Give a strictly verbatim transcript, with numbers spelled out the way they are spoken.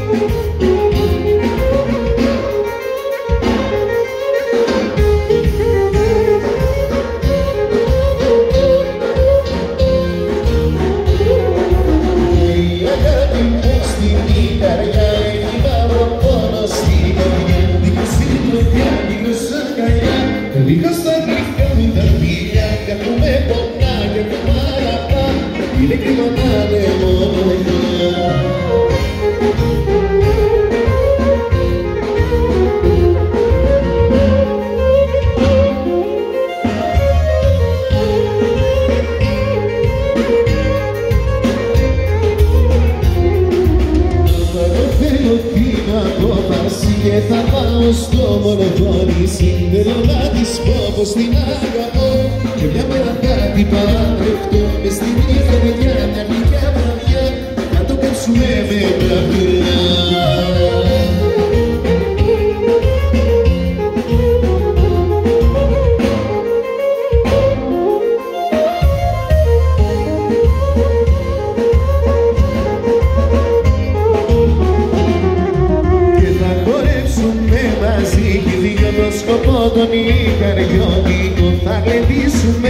Λίγα στα γλυκά μου τα φίλια, κάτω με πονά και με παραπά, είναι κρίμα να είναι μοναχιά. Και θα πάω στο μονοχώνηση, θέλω να της πω πως την αγαπώ και μια μέρα κάτι παραδεχτώ, μες στη νύχτα με μια γλυκιά βραδιά να το κάψουμε με τα φιλιά. Σκοπό τον Ικαριώτικο θα γλεντήσουμε